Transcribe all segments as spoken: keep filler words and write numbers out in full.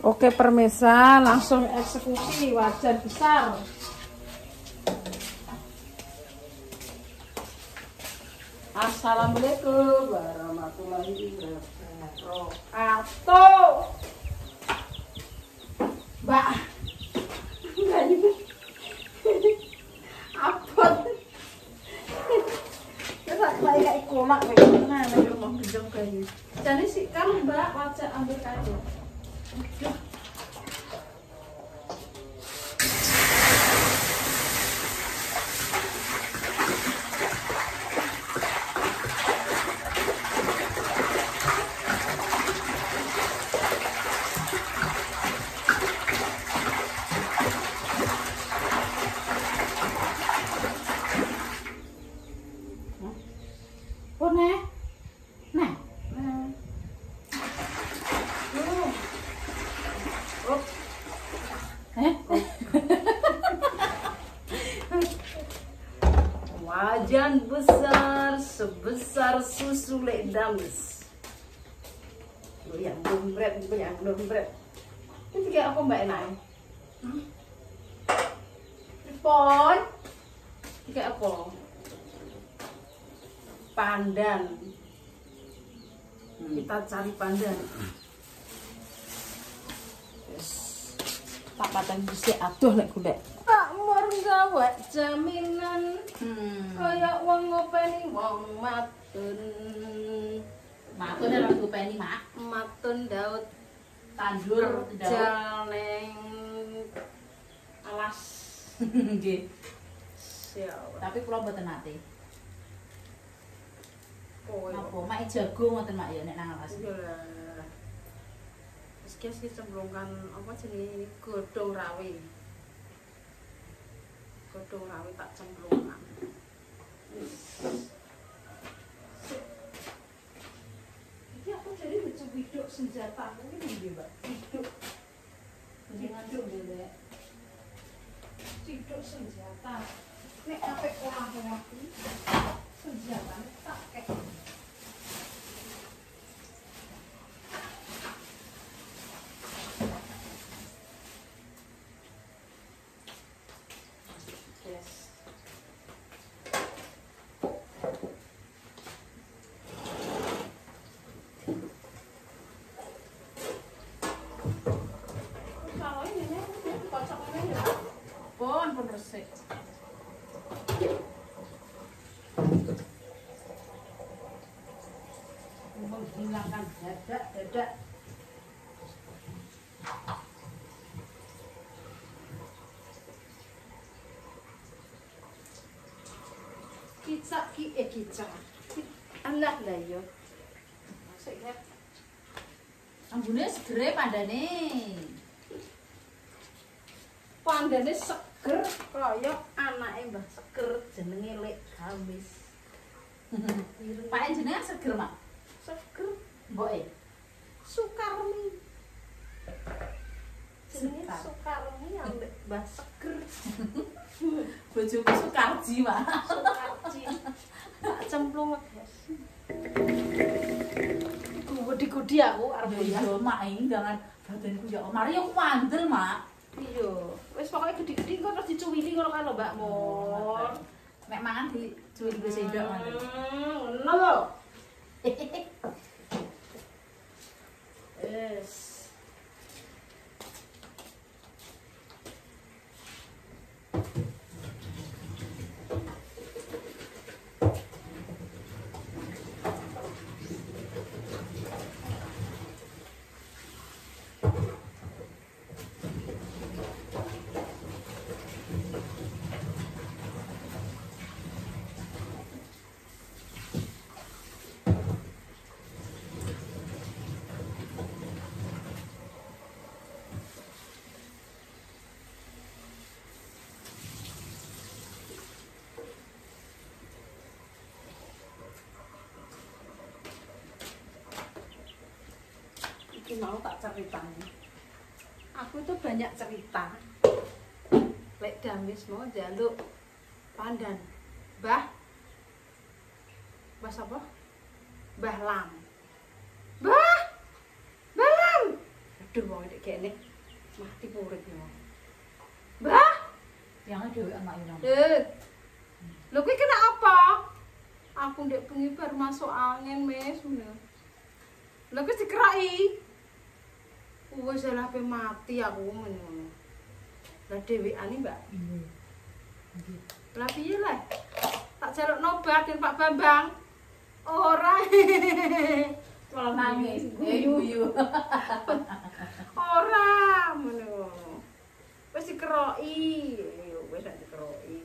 Oke permisa, langsung eksekusi wajan besar. Assalamualaikum warahmatullahi wabarakatuh. Mbak, enggak ini apa? Kita kayak kolak kayak mana? Lagi rumah gendong kayu. Jadi sih kan Mbak wajan ambil kayu. Oh, nih. Nah. Nah. Oh. Eh? Wajan besar sebesar susu lek dames. Goyang dompet, goyang dompet. Ini kayak apa Mbak enak? Hmm? Pon. Kayak apa? Pandan. Hmm. Kita cari pandan. Yes. Tak patang bisa aduh lek golek. Tak mur gawe jaminan. Hmm. Kayak wong ngopeni wong matun. Matun ora ngopeni, Mak. Matun Daud tandur jaleng alas. Nggih. Siap. Tapi kula mboten nate. Apa mak jago ngoten Mak ya nek nang alas. Iya lah. Wis ki cemplungkan apa jenenge ini godhong rawe. Godhong rawe tak cemplungkan. Iki aku jadi lucu biduk senjata ini nggih Mbak. Biduk. Biduk nggih. Biduk senjata. Nek ape olah-olah iki senjata tak kek. Resik. Menghilangkan dadak-dadak. Kicak ki eh kicak. Anak lah yo. Masuk ya. Ambune segere pandane. Pandane seger kaya anake Mbah Seger jenenge Lek Gamis. Pak jenengan seger, Mak? Seger. Mboke. Sukarmi. Jenenge Sukarmi ambek Mbah Seger. Bojoku Sukarji, Mak. Sukarji. Tak cemplung, Guys. Gudi-gudi aku arep yo Mak iki jangan badanku ya. Mari aku mandel, Mak. Iya, wis pokoknya gede-gede kok terus dicuwili ngono kan lho Mbak Mur. Nek mangan dicuwili ke sendok ngono. Hmm, ngono lho. Yes. Ini mau tak ceritanya. Aku tuh banyak cerita. Lek Damis mau jaluk pandan. Mbah. Mbah sapa? Mbah Lam. Mbah. Mbah Lam. Aduh wong iki kene mati urip yo. Mbah, yang dhewe anak ini. eh. Lho kuwi kena apa? Aku ndek bengi bar masuk angin mes ngono. Lha kuwi dikeroki. Wes lah pe mati aku ngono. Lah dhewean iki, Mbak. Nggih. Nggih. Lah piye lah? Tak jalukno obat Pak Bambang. Ora. Malah nangis. Eh guyu. Ora ngono. Wis dikeroki. Yo wis tak dikeroki.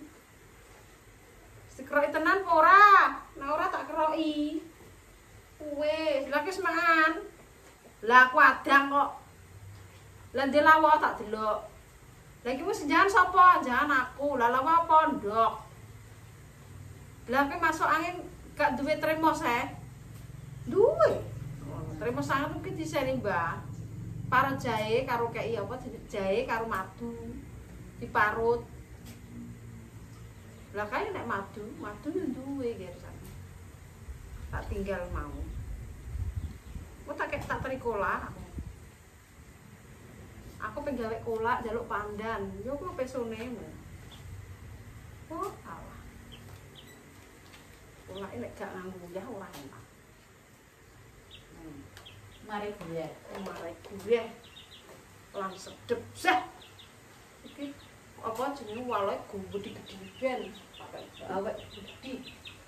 Dikeroki tenan apa ora? Nek ora tak keroki. Wis, lha wis mangan. Lah aku adang kok. Lah ndek lawa tak delok. Lah iki wis jangan sapa? Jangan aku. Lah lawa pondok. Lah kowe masuk angin gak duwe tremos eh. Duwe. Tremos sangat ki diseni, Mbah. Parut jahe karo kei apa jahe karo madu. Diparut. Lah kae nek madu, madu yo duwe gersan. Tak tinggal mau. Kok tak kek tak teri kolak aku. Aku pengen gawe kolak njaluk pandan. Yo kok pesone. Oh, alah. Kolak nek gak nganggo uyah ora enak. Hmm. Mari gue. Mari gue. Lang sedep sah. Iki apa jenenge walai gede-gede pakai awet gede.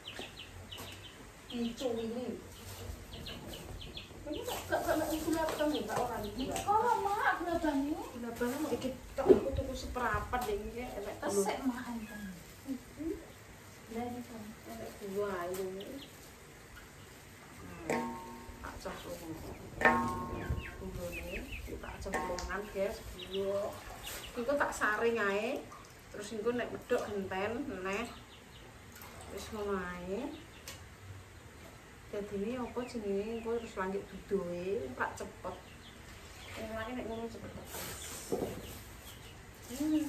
Icu ini. Ini gak gak gula ketemu gak orang gula. Kalau mak gula banyu. Gula banyu iki tok aku tuku seperapat deh iki enek Resep mak enten. Lah iki kan. Enek gula ini. Tak cemplung. Gulane tak cemplungan guys, yo. Iku tak saring ae. Terus engko nek medhok genten neh. Wis ngono ae. Dadine apa jenenge engko terus lanjut dudoe tak cepet. Yang lagi nek ngono cepet. Hmm.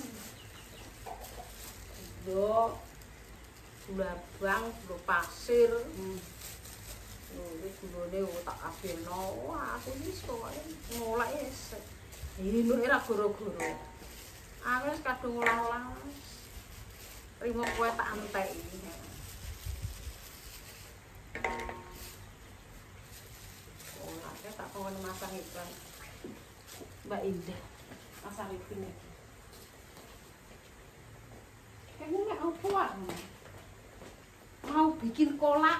Yo. Gula bang, gula pasir. Hmm. Lho iki gulane tak kabehno. Wah, aku wis pokoke ngolak wis. Ini ora goro-goro. Aku wis kadung olah-olah. Rimo kowe tak anteki. Olahnya tak pengen masang iklan. Mbak Indah, masang iklan iki. Kamu nek apa? Mau bikin kolak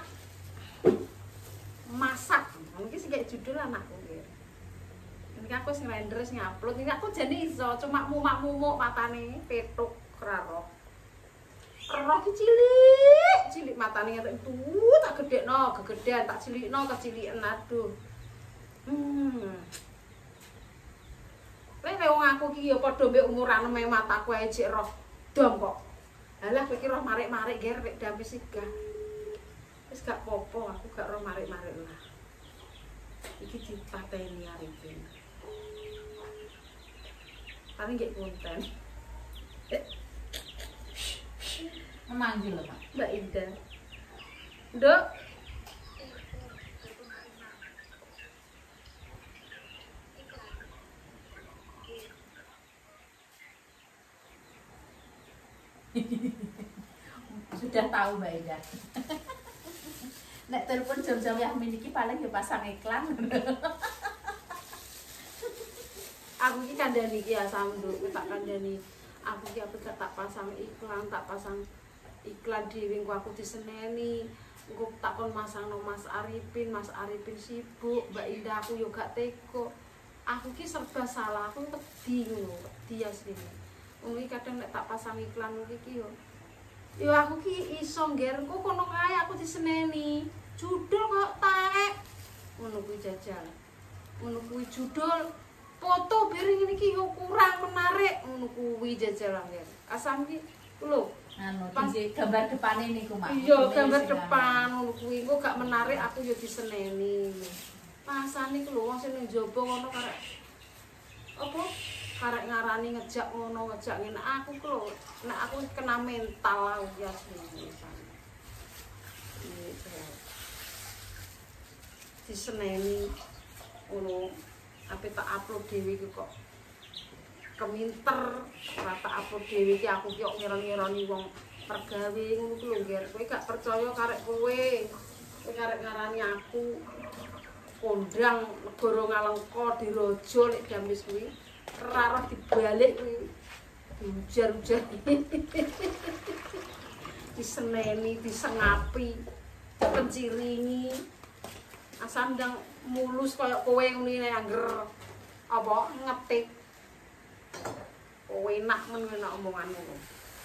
masak. Iki sing kayak judul anakku iki. Ini aku sing render sing upload. Ini aku jane iso cuma mumak-mumuk matane petuk ora roh. Roh ki cilik, cilik matane ngetek tuh tak gedekno, gegedean tak cilikno, keciliken aduh. Hmm. Lek wong aku ki ya padha mbek umuran me mataku ae cek roh dom kok. Halah kowe ki roh marik-marik ger rek dampe sigah. Wis gak popo, aku gak roh marik-marik lah. Iki dipateni arep. Paling nggih konten. Memanggil lho, Pak. Mbak Indah. Nduk. Sudah tahu Mbak Indah. Nek telepon jam-jam yang miliki paling ya pasang iklan. Aku iki kandhani iki asam nduk, tak kandhani. Aku iki apa gak tak pasang iklan, tak pasang iklan dhewe engko aku diseneni. Engko tak kon masangno Mas Arifin, Mas Arifin sibuk, Mbak Indah aku yo gak teko. Aku ki serba salah, aku wedi ngono, wedi asline. Wong iki kadang nek tak pasang iklan iki yo. Yo aku ki iso ngger engko kono kae aku diseneni. Judul kok taek. Ngono kuwi jajal. Ngono kuwi judul foto piring ini ki yo kurang menarik ngono kuwi jajal angger. Asam ki lho Anu, di gambar depan ini ku Mak. iya gambar depan ngono kuwi engko gak menarik aku yo diseneni. Pasane ku lho wong sing ning jaba ngono karek apa karek ngarani ngejak ngono ngejak ngene aku ku lho nek aku kena mental lah ya asline. Diseneni ngono Ape tak upload dhewe iki kok keminter, ora tak upload dhewe iki aku ki kok ngira-ngirani wong pergawe ngono ku lho, Ger. Kowe gak percaya karek kowe. Kowe karek ngarani aku kondang negara Ngalengka diraja lek jam wis kuwi. Ora roh dibalik kuwi. Diujar-ujar. Diseneni, disengapi, dipenciringi. Asam ndang mulus kaya kowe ngene angger apa ngetik. Kowe enak men nek omongan ngono.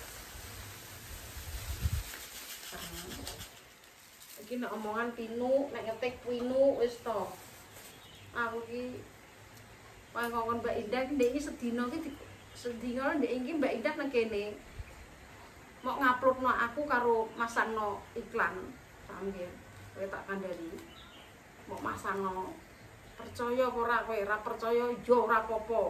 Iki nek omongan pinu, nek ngetik pinu wis to. Aku ki pangkon Mbak Indah ndek iki sedina ki sedina ndek iki Mbak Indah nang kene. Mok nguploadno aku karo masangno iklan. Paham nggih? Kowe tak kandhani. Mok masangno percaya apa ora kowe, ora percaya yo ora apa-apa.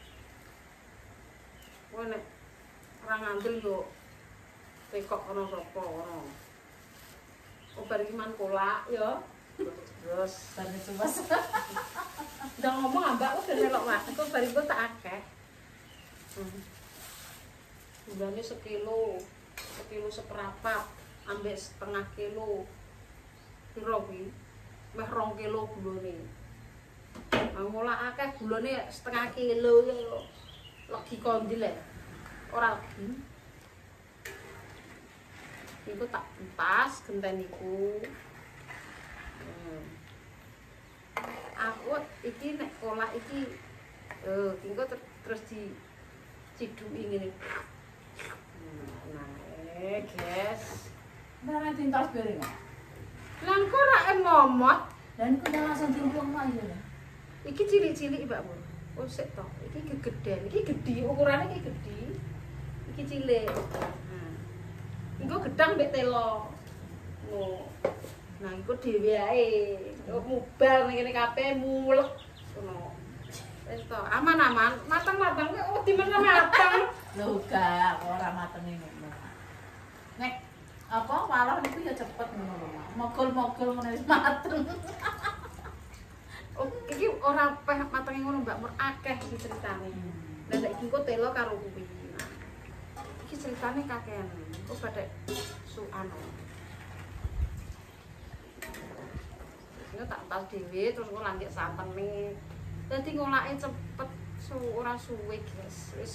Kowe nek ora ngandel yo tekok ana sapa ngono. Obar iki man kolak ya. Terus Tane suwas. Ndang ngomong ambak kok delok wae. Kok bar iku tak akeh. Hmm. Gulane sekilo, sekilo seperapat, ambek setengah kilo. Piro kuwi? Meh rong kilo gulane. Ngolah akeh gulane setengah kilo ya. Legi kondil ya. Ora legi. Iku tak entas genten iku. Hmm. Aku iki nek kolak iki eh engko ter terus di ciduki ngene. Nah, eh, guys. Nah, tintas bareng. Lah kok ora momot? Dan iku langsung diumpung wae ya. Iki cilik-cilik, Mbak Bu. Oh, sik to. Iki gegeden. Iki gedhi, ukurane iki gedhi. Iki cilik. Nah. Engko gedang mbek telo. Ngono. Nah, iku dhewe ae. Kok mubal ning kene kabeh mulek. Ngono. Wis to, aman-aman. Matang-matang kok wedi men matang. Lho gak ora matenge ngono. Nek apa walor niku ya cepet ngono lho. Mogol-mogol ngono wis mateng. Oh, iki ora peh matenge ngono, Mbak Mur, akeh iki ceritane. Lah nek iki kok telo karo kuwi. Iki ceritane kakean. Kok badhe sukan. Ini tak tas dhewe terus kok lanjut santene. Dadi ngolake cepet, su ora suwe, guys. Wis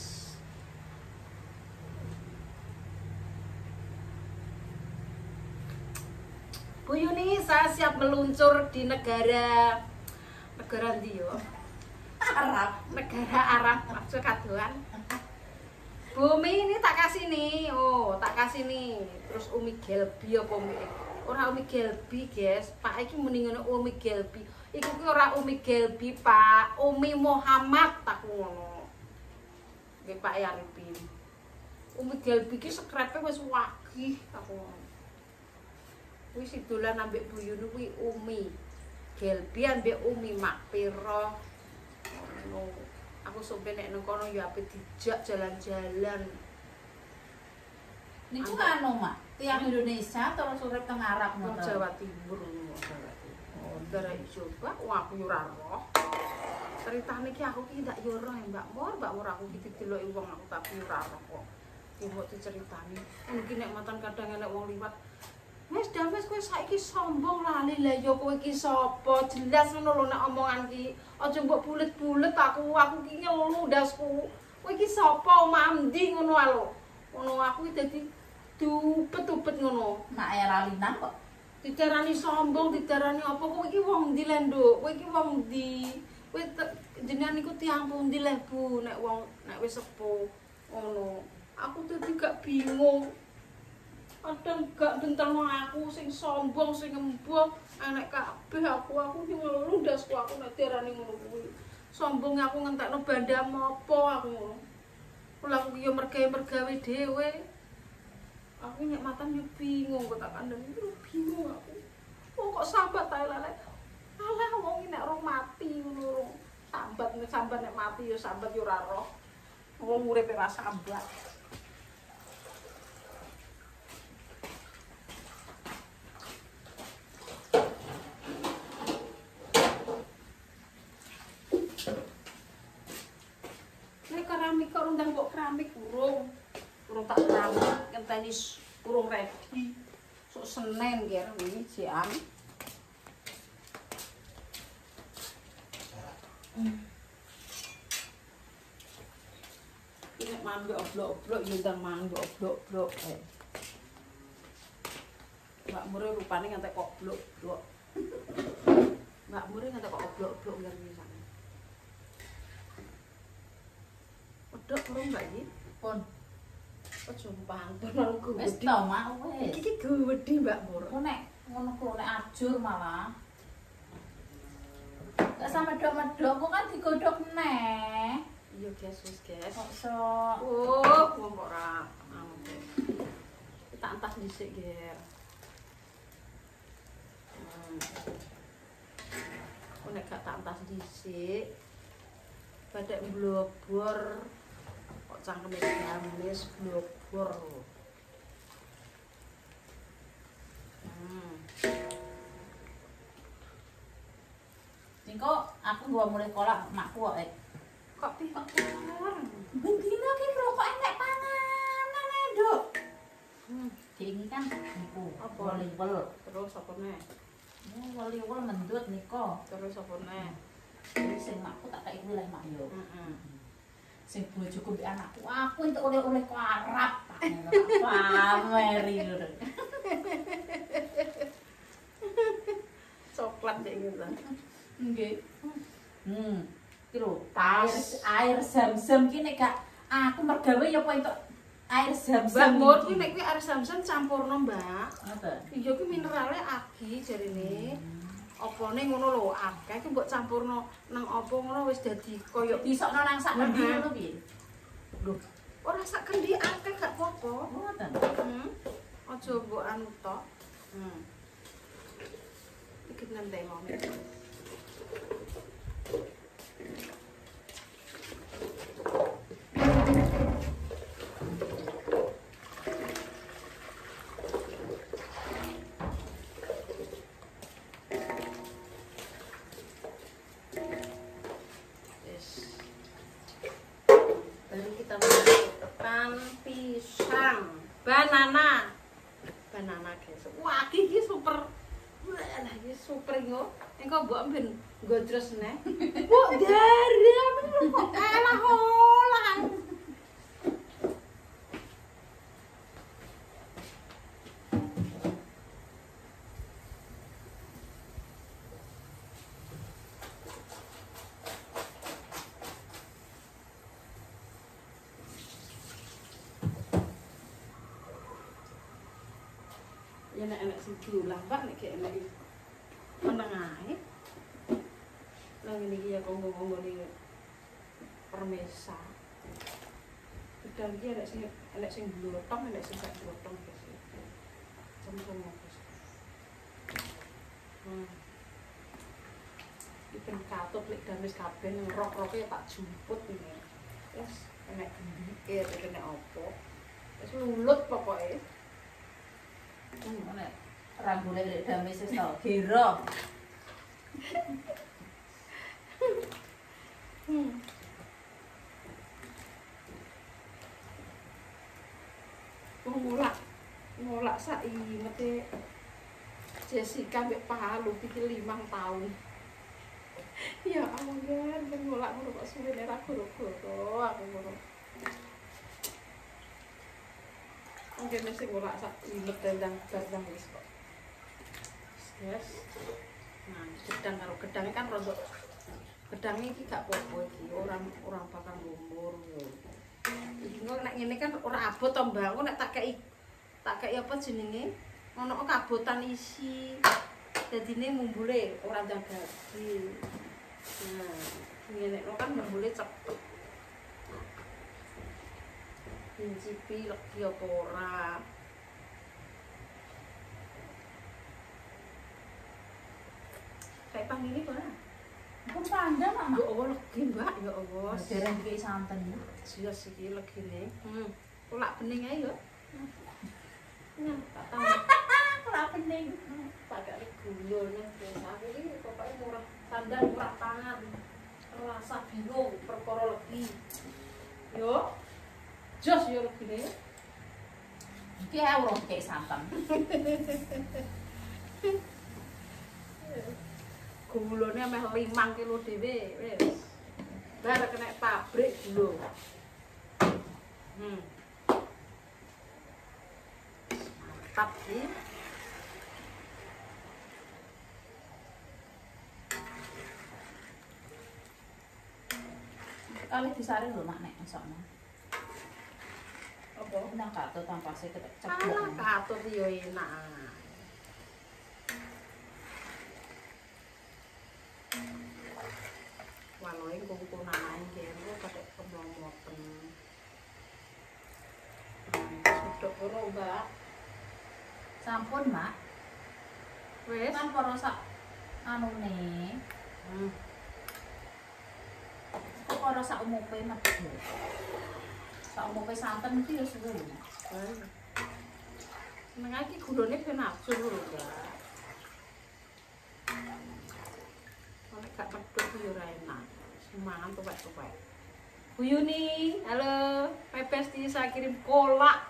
Bu Yuni, saya siap meluncur di negara negara ndi yo? Arab, Negara Arab, maksud kadoan. Bumi ini tak kasih nih, oh tak kasih nih. Terus Umi Gelbi apa Umi? Ora Umi Gelbi, guys. Pak iki muni ngono Umi Gelbi. Iku ki ora Umi Gelbi, Pak. Umi Muhammad tak ngono. Nggih Pak Yaripin. Umi Gelbi ki skrepe wis wagih tak ngono. Kuwi sidolan ambek Bu Yuni kuwi Umi Gelbi ambek Umi Makpiro. Ngono. Aku sampe nek nang kono ya ape dijak jalan-jalan. niku anu Mak, tiang Indonesia terus urip teng Arab Nang ngono. Jawa Timur ngono. Oh, daerah coba wah aku ora roh. Ceritane iki aku ki ndak yo roh Mbak Mor, Mbak Mor aku ki dideloki wong aku tapi ora roh kok. Ki mbok diceritani. Mungkin nek mantan kadang enek wong liwat. Wes dames kowe saiki sombong lali lah ya kowe iki sapa? Jelas ngono lho nek omongan ki. Aja mbok bulet-bulet aku, aku ki ngelu ndasku. Kowe iki sapa? Omah ndi ngono lho. Ngono aku ki dadi dupet-upet ngono. Mak era Lina kok. Didarani sombong, didarani apa? Kowe iki wong ndi le, Nduk? Kowe iki wong ndi? Kowe jenengan iku tiyang pundi le, Bu? Nek wong nek wis sepuh ngono. Aku dadi gak bingung. Kadang gak bentang aku sing sombong, sing embong, enek kabeh aku aku ki ngelu ndasku aku nek diarani ngono kuwi. Sombong aku ngentekno banda mopo aku ngono. Kula aku yo mergawe-mergawe dhewe. Aku nek matan yo bingung kok tak kandhani yo bingung aku. Wong kok sambat ta lele. Alah wong nek ora mati ngono. Sambat nek sambat nek mati yo sambat yo ora roh. Wong uripe ora sambat. keramik kok undang kok keramik urung. Urung tak keramik ngenteni urung ready. Sok Senin kira wingi jam. Ini mangga oblok-oblok yo ndang mangga oblok-oblok. Mbak Mure rupane ngantek kok blok-blok. Mbak Mure ngantek kok oblok-oblok ngerti sampe. Wedok urung Mbak iki? Pun. Aja pantun aku. Wis to, Mak, wis. Iki gedhe Mbak Mure. Kok nek ngono ku nek ajur malah. Gak sampe medhok-medhok kok kan digodhog neh. Iya guys, wis guys. Kok sok. Oh, wong kok ora anu. Tak entas dhisik, Ger. Hmm. Kok nek gak tak entas dhisik, badhe blobor. Kok cangkeme gamis blobor. Hmm. Niko aku gua mulai kolak makku kok. Kok pi kok larang? Bendina ki rokok enek panganan ae, Duk. Hmm, Diingi kan niku. Apa? Woliwel. terus apa neh? Oh, woliwel mendut niko. Terus apa neh? Jadi sing makku tak kei wilayah mak yo. Heeh. Sing bojoku mbek anakku, aku entuk oleh-oleh ku Arab. Pameri lho. Coklat dek gitu. Nggih. Hmm. Iki lho, air air zam-zam ki nek gak aku mergawe ya apa entuk air zam-zam. Mbak Mur kuwi nek kuwi air zam-zam campurno, Mbak. Ngoten. Iya kuwi minerale agi jarine. Opone ngono lho, akeh ki mbok campurno nang apa ngono wis dadi koyo Disokno nang sak endi ngono piye? lho. Ora sak kendi akeh gak apa-apa. Ngoten. Hmm. Aja mbok anu tok. Hmm. Iki nang tengone. Banana. Banana guys. Wah, iki super. Wah, iki super yo. Engko mbok ben godros neh. Mbok darah kok kalah olah. Ya nek enek sing diulang, Pak, nek gak enek meneng ae. Lah ngene iki ya konggo-konggo ni permesa. Gedang iki enek sing enek sing blotong, enek sing gak blotong guys. Cem-cem guys. Hmm. Iki ben katut lek gamis kabeh ngerok-roke tak jumput ini. Wes enek gendike, enek opo. Wes lulut pokoke. Hmm, nek rambune lek damis wis to, gero. Hmm. Wong ngolak, ngolak saimete Jessica mbek Palu iki limang tahun. Ya Allah, ben ngolak ngono kok suwene ra goro-goro aku ngono. Oke, mesti ngolak sak imet tendang tendang wis kok. Yes. Nah, gedang karo gedang kan rodok gedang iki gak apa-apa iki, orang orang bakal lumur yo. Iki kok nek ngene kan ora abot to, Mbak. Kok nek tak kei tak kei apa jenenge? Ono kabotan isi. Dadine mumbule ora ndagati. Nah, ngene kan mumbule cepet. Pincipi legi apa ora. Kayak panggil ora? Pun pandang, Mak. Ya Allah legi, Mbak. Ya Allah. Dereng iki santen. Jelas iki legine. Hmm. Kulak bening ae yo. Nah, tak tambah. Ora bening. Pakai gula nang aku iki pokoke murah sandang murah tangan. Rasa bingung perkara legi. Yo. Jos yo regine. Iki ae urung kayak santan. Gulone meh limang kilo dhewe wis. Bar kena pabrik gula. Hmm. Mantap sih. Kali disari lho mak nek esokno. Apa? Nang katut tampase ketek Alah ceblok. katut yo enak. Waloe kungkunan ae kene ketek kemlomoten. Sudok ora, Mbak. Sampun, Mak. Wis. Kan para sak anune. Hmm. Kok para sak umupe medhu. Sak umupe santen iki ya suwe. Nang iki gulone ben nafsu lho, Mbak. Nek gak pedhot yo ora enak. Semangan tuwek-tuwek. Bu Yuni, halo. Pepes bisa kirim kolak.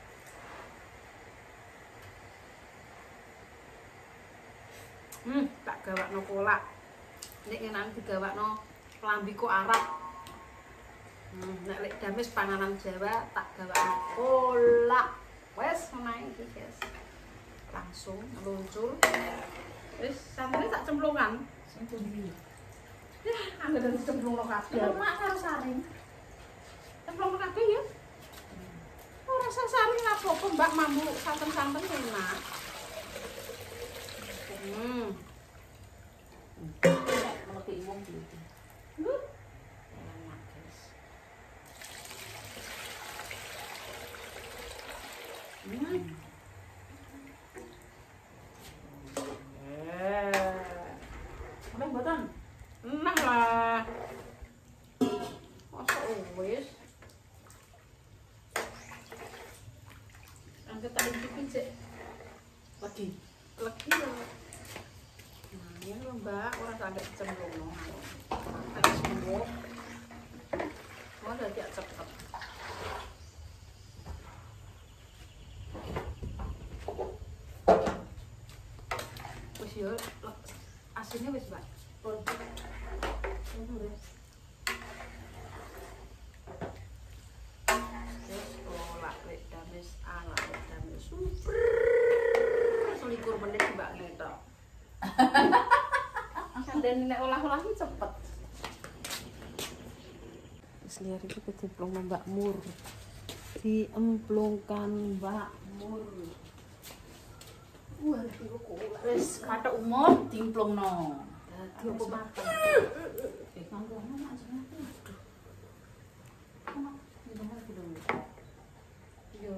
Hmm, tak gawakno kolak. Nek ngenani digawakno klambi kok Arab. Hmm, nek lek dames panganan Jawa tak gawakno kolak. Wes menae iki, guys. Langsung meluncur. Wis santene tak cemplungan. Sing pundi? Ya, anggar dicemplungno kabeh. Lemak karo saring. Cemplungno kabeh ya. Ora usah saring apa-apa, Mbak, mambu santen-santen enak. Hmm. Nek mlebu wong iki. Lho. Enak, guys. Hmm. Eh. Sampe mboten? Enak lah. Masa wis. Angkat tak incipin sik. Lagi. Legi lho. Nah, ya lho Mbak, ora sampe cemplungno. Ada sembuh. Oh, dadi cepet. Wis yo, asinnya wis, Mbak. Wis. Terus kolak lek dames ala lek dames super. Selikur menit Mbak ngetok. Dan nek olah-olah iki cepet. Wis liar iki kecemplung Mbak Mur. Diemplungkan Mbak Mur. Wah, iki kolak. Wis kathok umur dimplungno. Dadi opo makan? Eh, kanggo ana jenenge. Aduh. Ana ndang iki lho. Yo.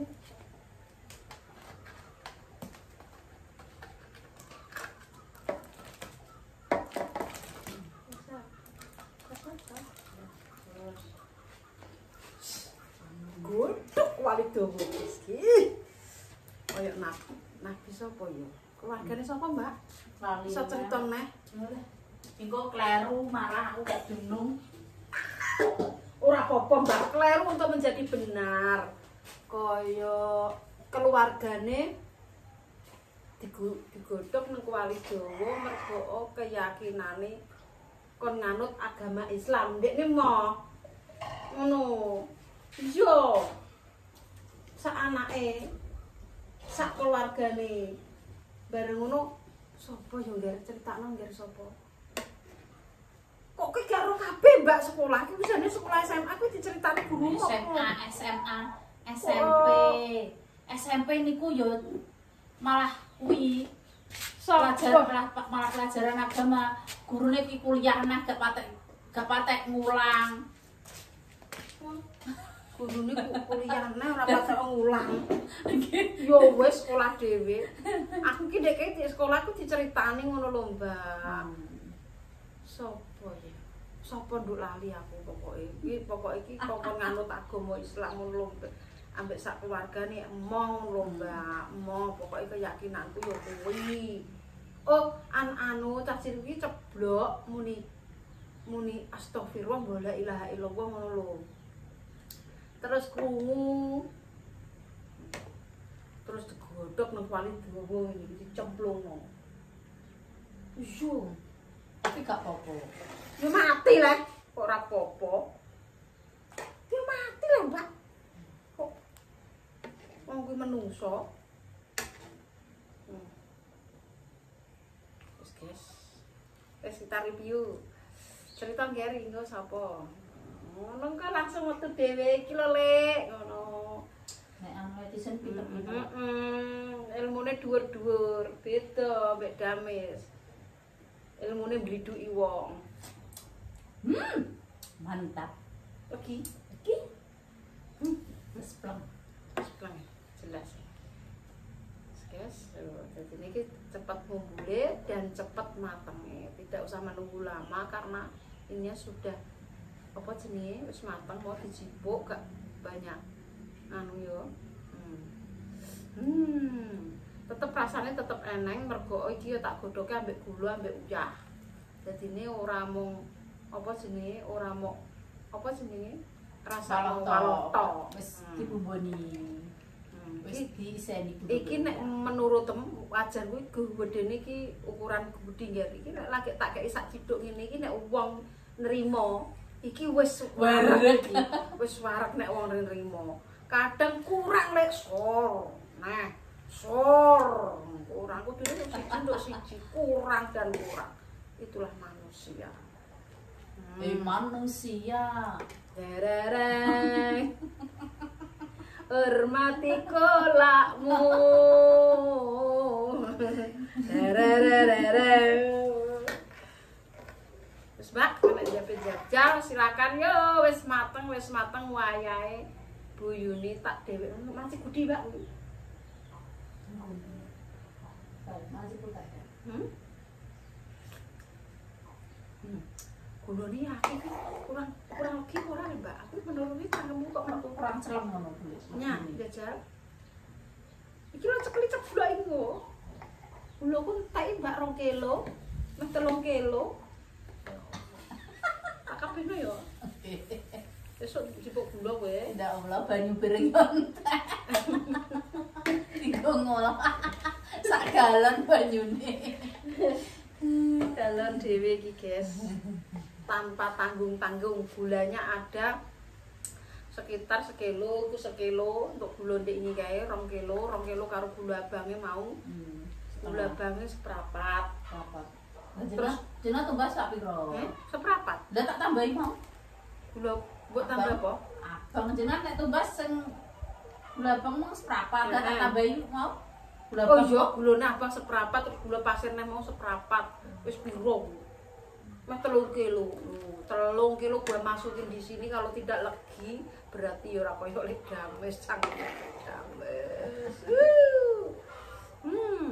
Godhok wali dawa iki. Kaya nabi, nabi sapa ya? Keluargane sapa, Mbak? Lali. Iso cerita neh. Engko kleru marah aku gak dunung. Ora apa-apa, Mbak. Kleru untuk menjadi benar. Kaya keluargane digu- digodhog nang Kuali Jawa mergo keyakinane kon nganut agama Islam. Ndekne mo. Ngono. Iya. Sak anake, sak keluargane. Bareng ngono, sapa yo ngger critakno ngger sapa? Kok ki karo kabeh Mbak sekolah ki wisane sekolah S M A kuwi diceritani guru S M A, S M A, S M P. S M P niku yo malah kuwi pelajaran malah pelajaran agama. Gurune ki kuliah neh gak patek gak patek ngulang. Gurune kuliah neh ora patek ngulang. Yo wis sekolah dhewe. Aku ki ndek di sekolah ku diceritani ngono lho, Mbak. Sopo ya? Sopo nduk lali aku pokoke. Iki pokoke iki kok nganut agama Islam ngono lho. Ambek sak keluargane emong lho, Mbak. Emong pokoke keyakinanku yo kuwi. Oh, an anu cacir iki ceblok muni muni astagfirullah wa la ilaha illallah ngono lho. terus krungu. Terus digodhog nang wali dawa iki dicemplungno. Iso. Tapi gak apa-apa. Ya mati lah, kok ora apa-apa. Ya mati lah, Mbak. Kok wong kuwi menungso. Hmm. Wis, guys. Wis kita review. Cerita ngeri engko sapa? Ngono kok langsung metu dhewe iki lho, Lek, ngono. Nek anu netizen pinter-pinter. Heeh. Ilmune dhuwur-dhuwur, beda mbek Damis. Ilmune mbliduki wong. Hmm, mantap. Lagi, Iki. Hmm, wis pleng. pleng jelas. Guys, jadi ini cepat membule dan cepat matangnya. Tidak usah menunggu lama karena ini sudah apa jenis wis matang mau dijipuk gak banyak anu yo. Hmm. Hmm. Tetep rasanya tetep eneng mergo iki ya tak godhoke ambek gula ambek uyah. Dadine ora mung apa jenenge ora mung apa jenenge rasa waloto wis hmm. dibumboni. Hmm. Wis diiseni kudu. Iki nek menurut tem wajar kuwi gedene iki ukuran gedhi nggih. Iki nek lagi tak kei sak ciduk ngene iki nek wong nrimo iki wis warak. Wis warak nek wong nrimo. Kadang kurang lek sor. Nah, sor. Kurang kudu siji nduk siji, kurang dan kurang. Itulah manusia. Hmm. Eh manusia. Derereng. Hormati kolakmu. Derereng. Wis Mbak, nek jajal silakan yo wis mateng wis mateng wayahe. Bu Yuni tak dhewe masih gudi Mbak. Masih putar ya. Hmm? Hmm. Gulone akeh iki kurang kurang legi ora Mbak. Aku menurut iki cangkemmu kok metu Kurang celeng ngono kuwi. nya jajal. Iki lho cekli-cek gula iki kok. Gula ku entek Mbak rong kilo, meh telung kilo. Tak kabehno yo. Besok dijipuk gula kowe. Ndak Allah banyu piring entek. Iku ngono. Sak galon banyune. Galon dhewe iki, guys. Tanpa tanggung-tanggung, gulanya ada sekitar sekilo, itu sekilo untuk gula ndek ini kae rong kilo, rong kilo karo gula abange mau. Hmm. Gula abange seprapat. Seprapat. Terus jeneng tumbas sak piro? Eh, seprapat. Lah tak tambahi mau. Gula mbok tambah apa? Abang jenengan nek tumbas sing gula abang mung seprapat, lah tak tambahi mau. Gula Oh abang. iya, gulane abang seprapat terus gula pasir neh mau seprapat. Wis piro? Meh telung kilo. telung kilo gua masukin di sini kalau tidak legi berarti ya ora koyo lek Dames cangkem Dames. Hmm.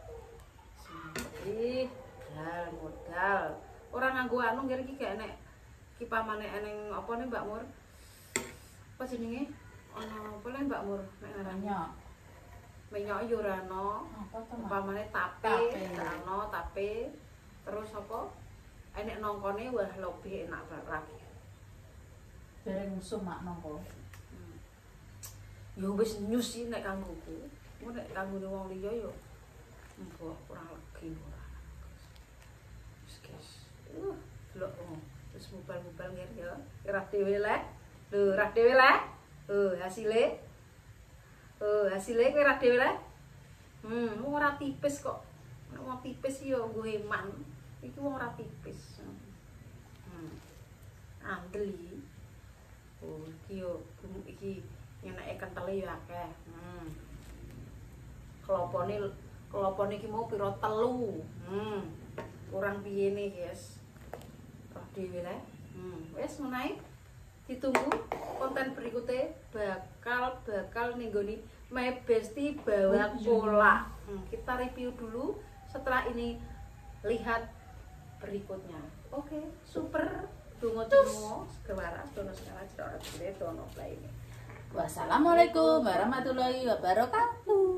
Ih, modal modal. Ora nganggo anu ngene iki gak enek ki pamane eneng apa nih Mbak Mur? Apa jenenge? Ono apa le Mbak Mur? Nek ngarane. Menyok yo ora ono. Apa to? Upamane tape, ono tape. Terus apa? Enek nongkone wah lebih enak lagi. Dereng musuh mak nongko. Hmm. Yo wis nyusi nek kanggoku. Mun nek kanggone wong liya yo mbok kurang legi ora. Wis guys. Uh, delok oh. Wis mubal-mubal ngene yo. Ora dhewe lek. Lho, ora dhewe lek. Oh, hasile. Oh, hasile kowe ora dhewe lek. Hmm, ora tipis kok. Nek wong tipis yo nggo heman. Iki wong ora tipis. Hmm. Andeli. Oh, iki yo iki nyeneke kentele yo akeh. Hmm. Kelopone kelopone iki mau pira telu. Hmm. Kurang piyene, guys. Roh dhewe le. Hmm. Wis menae. Ditunggu konten berikutnya bakal bakal ning nggone My Bestie bawa kolak. Hmm. Kita review dulu setelah ini lihat berikutnya. Oke, okay, super. Dongo-dongo segera dono segala dono dono play ini. Wassalamualaikum warahmatullahi wabarakatuh.